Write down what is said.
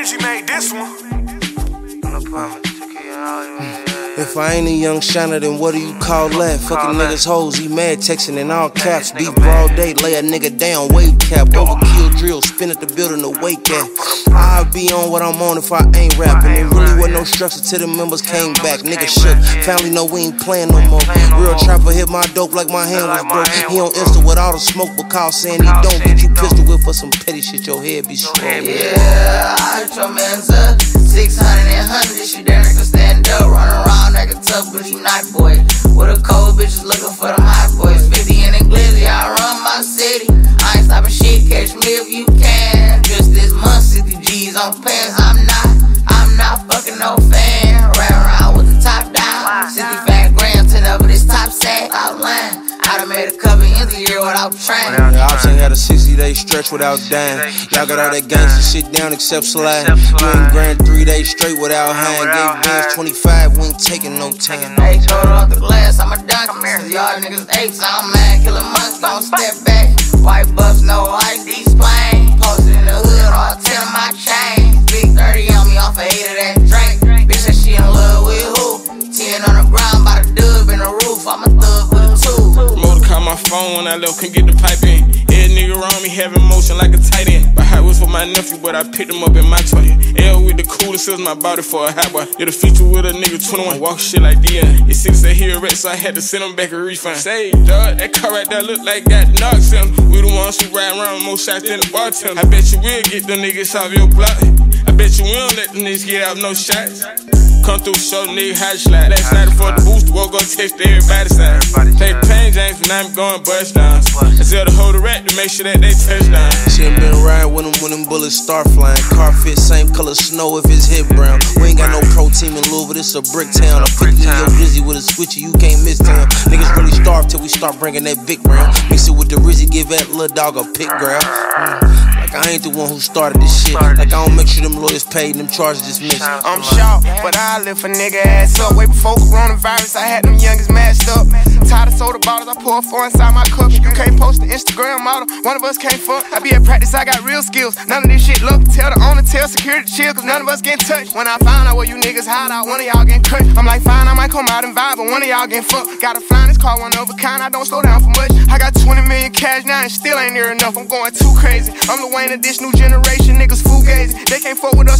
Energy made this one. If I ain't a young shiner, then what do you call that? Fucking niggas hoes, he mad texting in all caps. Beat broad day, lay a nigga down, wave cap. Overkill drill, spin at the building to wake at. I'll be on what I'm on if I ain't rapping. There really wasn't no structure till the members came back. Nigga shook, family know we ain't playing no more. Real trapper hit my dope like my hand was broke. He on Insta with all the smoke, but call saying he don't. Get you pistol whip for some petty shit, your head be strong. Yeah, I hurt your man's up 600 and 100, she damn near can stand up. Run around like a tough, but he not boy. With a cold bitches looking for them hot boys. 50 in the glizzy, I run my city. I ain't stopping shit, catch me if you can. Just this month, 60 G's on pants. I'm not fucking no fan. Ran around with the top down. 65 grams, 10 over this top sack. Outline. I done made a couple ends a year without training. Yeah, I ain't had a 60-day stretch without dying. Y'all got all that gangsta shit down except slide. You ain't grand 3 days straight without hang. Gave bands 25, we ain't taking no time. Hey, throw it off the glass, I'm a dunk. Y'all niggas apes, I'm mad. Killing months, don't step back. White bucks, no ID plain. Posted in the hood, all 10 of my chains. Big 30 on me off of 8 of that drink. Bitch said she in love with who? 10 on the ground by the dub in the roof. I'm a thug with a two. Call my phone when I left, couldn't get the pipe in. Every nigga around me having motion like a tight end. My high was for my nephew, but I picked him up in my toy. L with the coolest, sells my body for a high boy. Did a feature with a nigga 21, walk shit like Dion. Your city said he a wreck, so I had to send him back a refund. Say, dog, that car right there look like got knocks in. We the ones who ride around with more shots than the bartender. I bet you will get them niggas off your block. I bet you will let them niggas get out no shots. Come through, show the nigga how to slide. Last night before the booster, woke up, text everybody side. Play Plain James, and I'm going bust down. I tell the whole rack to make sure that they touch down. She ain't been riding with him when them bullets start flying. Car fit, same color snow if it's hit brown. We ain't got no pro team in Louisville, this a brick town. I'm 50 in your Rizzy with a switcher, you can't miss town. Niggas really starve till we start bringing that big round. Mix it with the Rizzy, give that little dog a pick ground. Like I ain't the one who started this shit. Like I don't make sure them lawyers paid and them charges dismissed. I'm shocked, but I lift a nigga ass up. Way before coronavirus, I had them youngest masked up. Tired of soda bottles, I pour 4 inside my cup. You can't post the Instagram model, one of us can't fuck. I be at practice, I got real skills. None of this shit look. Tell the owner, tell security chill, cause none of us getting touched. When I find out where you niggas hide out, one of y'all getting cut. I'm like, fine, I might come out and vibe, but one of y'all getting fucked. Gotta find this car, one of a kind, I don't slow down for much. I got 20 million cash now and still ain't near enough. I'm going too crazy. I'm the Wayne of this new generation, niggas fugazi. They can't fuck with